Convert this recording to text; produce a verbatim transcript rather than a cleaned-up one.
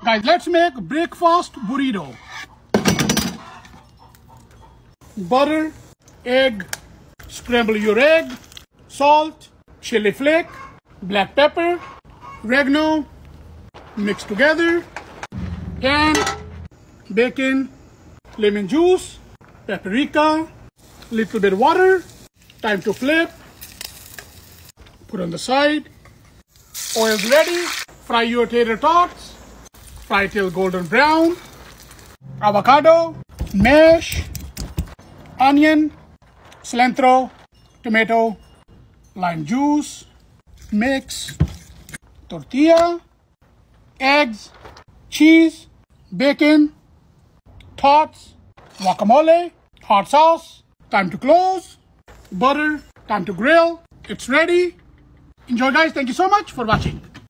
Guys, let's make breakfast burrito. Butter, egg, scramble your egg, salt, chili flake, black pepper, oregano, mix together, and bacon, lemon juice, paprika, little bit of water. Time to flip. Put on the side. Oil's ready. Fry your tater tots. Fry till golden brown. Avocado, mash, onion, cilantro, tomato, lime juice, mix, tortilla, eggs, cheese, bacon, tots, guacamole, hot sauce. Time to close. Butter. Time to grill. It's ready. Enjoy, guys. Thank you so much for watching.